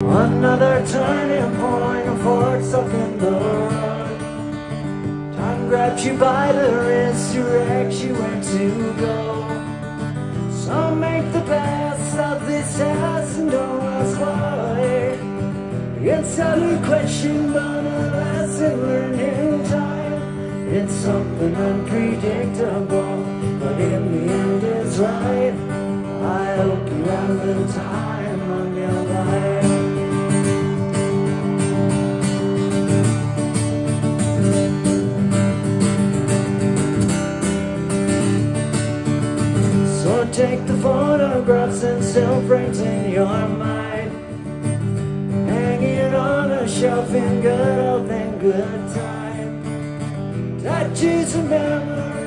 Another turning point, a fork stuck in the road. Time grabs you by the wrist, directs you where to go. Some make the best of this test and don't ask why. It's a new question, but a lesson learned in time. It's something unpredictable, but in the end it's right. I hope you have the time of your life. So take the photographs and still frames in your mind, hanging on a shelf in good health and good time. Touches a memory